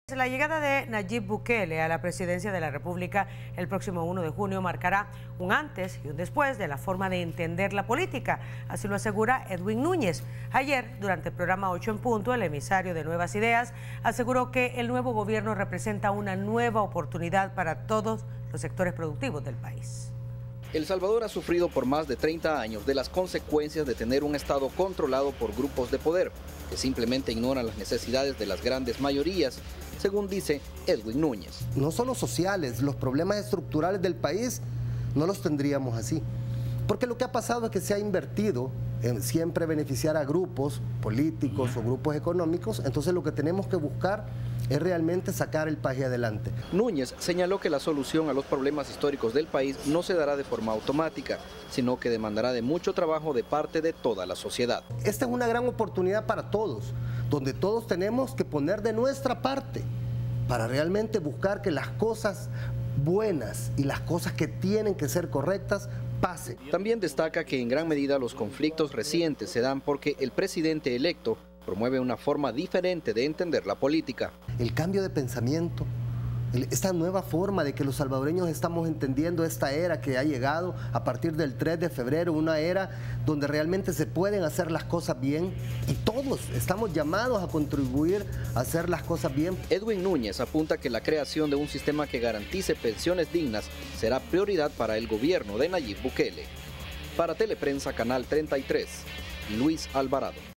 La llegada de Nayib Bukele a la presidencia de la República el próximo 1 de junio marcará un antes y un después de la forma de entender la política, así lo asegura Edwin Núñez. Ayer, durante el programa 8 en punto, el emisario de Nuevas Ideas aseguró que el nuevo gobierno representa una nueva oportunidad para todos los sectores productivos del país. El Salvador ha sufrido por más de 30 años de las consecuencias de tener un Estado controlado por grupos de poder, que simplemente ignoran las necesidades de las grandes mayorías, según dice Edwin Núñez. No solo sociales, los problemas estructurales del país no los tendríamos así. Porque lo que ha pasado es que se ha invertido en siempre beneficiar a grupos políticos o grupos económicos, entonces lo que tenemos que buscar es realmente sacar el país adelante. Núñez señaló que la solución a los problemas históricos del país no se dará de forma automática, sino que demandará de mucho trabajo de parte de toda la sociedad. Esta es una gran oportunidad para todos, donde todos tenemos que poner de nuestra parte para realmente buscar que las cosas buenas y las cosas que tienen que ser correctas pasen. También destaca que en gran medida los conflictos recientes se dan porque el presidente electo promueve una forma diferente de entender la política. El cambio de pensamiento, esta nueva forma de que los salvadoreños estamos entendiendo esta era que ha llegado a partir del 3 de febrero, una era donde realmente se pueden hacer las cosas bien y todos estamos llamados a contribuir a hacer las cosas bien. Edwin Núñez apunta que la creación de un sistema que garantice pensiones dignas será prioridad para el gobierno de Nayib Bukele. Para Teleprensa Canal 33, Luis Alvarado.